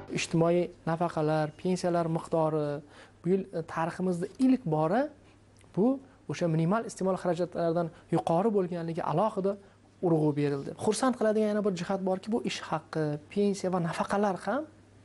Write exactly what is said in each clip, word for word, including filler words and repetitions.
ijtimoiy nafaqalar, pensiyalar miqdori bu yil tariximizda ilk bora bu o'sha minimal iste'mol xarajatlaridan yuqori bo'lganligi alohida urg'u berildi. Xursand qiladigan yana bir jihat borki, bu ish haqqi, pensiya va nafaqalar ham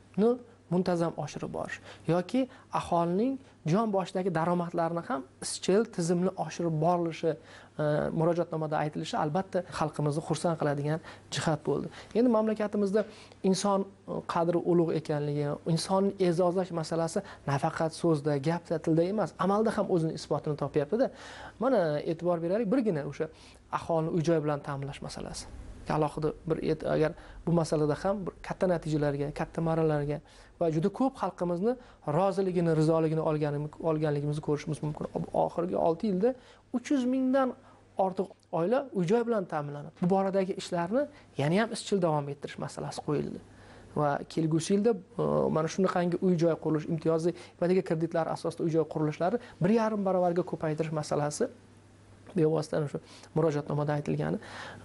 muntazam oshirib borish yoki aholining jon boshidagi daromadlarini ham izchil tizimli oshirib borilishi murojaatnomada aytilishi albatta xalqimizni xursand qiladigan jihat bo'ldi. Endi mamlakatimizda inson qadri ulug' ekanligi, insonni e'zozlash masalasi nafaqat so'zda, gapda, tilda emas, amalda ham o'zini isbotini topyapti-da. Mana e'tibor beraylik, birgina o'sha aholini uy-joy bilan ta'minlash masalasi. Alohida bir agar bu masalada ham bir katta natijalarga, katta marralarga va juda ko'p xalqimizni roziligini, rizoligini olganligimizni ko'rishimiz mumkin. Oxirgi olti yilda uch yuz mingdan ortiq oila uy-joy bilan ta'minlanadi. Bu boradagi ishlarni yana ham izchil davom ettirish masalasi qo'yildi. Va kelgusi yilda mana shunaqangi uy-joy qurilish, imtiyozli ipoteka kreditlari asosida uy-joy qurilishlari bir yarim barobarga ko'paytirish masalasi bevosita shu murojaatnomada aytilgani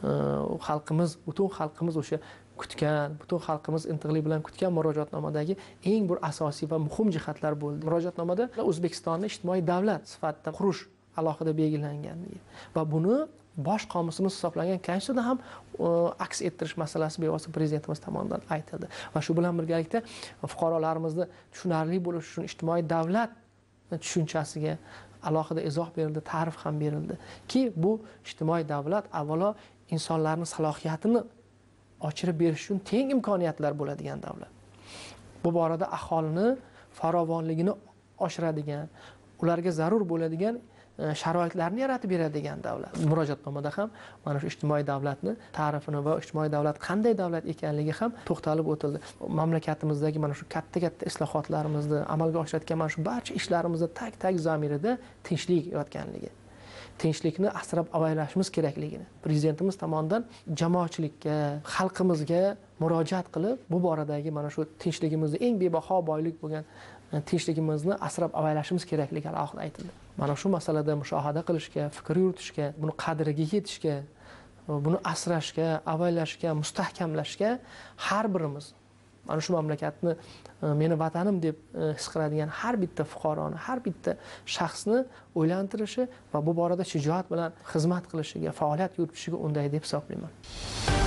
xalqimiz, butun xalqimiz o'sha kutgan, butun xalqimiz intiqlik bilan kutgan murojaatnomadagi eng bir asosiy va muhim jihatlar bo'ldi. Murojaatnomada O'zbekistonni ijtimoiy davlat sifatida qurish alohida belgilanganligi va buni bosh qomusimiz hisoblangan konstitutsiyada ham aks ettirish masalasi bevosita prezidentimiz tomonidan aytildi. Va shu bilan birgalikda fuqarolarimizni tushunarli bo'lishi uchun ijtimoiy davlat tushunchasiga alohida izoh berildi, ta'rif ham berildi ki bu ijtimoiy davlat avvalo insonlarning salohiyatini ochirib berish uchun teng imkoniyatlar bo'ladigan davlat. Bu borada aholini farovonligini oshiradigan, ularga zarur bo'ladigan sharoitlarni yaratib beradigan davlat. Murojaatnomada ham mana shu ijtimoiy davlatni ta'rifini va ijtimoiy davlat qanday davlat ekanligi ham to'xtalib o'tildi. Mamlakatimizdagi mana shu katta-katta islohotlarimizni amalga oshirayotgan mana shu barcha ishlarimizda tag-tag zamirida tinchlik yotganligi, tinchlikni asrab avaylashimiz kerakligini prezidentimiz tomonidan jamoatchilikka, xalqimizga murojaat qilib, bu boradagi mana shu tinchligimizni eng bebaho boylik bo'lgan tinchligimizni asrab avaylashimiz kerakligi alohida aytildi. Mana shu masalada mushohada qilishga, fikr yuritishga, buni qadriga yetishga, buni asrashga, avaylashga, mustahkamlashga har birimiz mana shu mamlakatni meni vatanim deb his qiladigan har bitta fuqaroni, har bitta shaxsni o'ylantirishi va bu borada shijoat bilan xizmat qilishiga, faoliyat yuritishiga unday deb hisoblayman.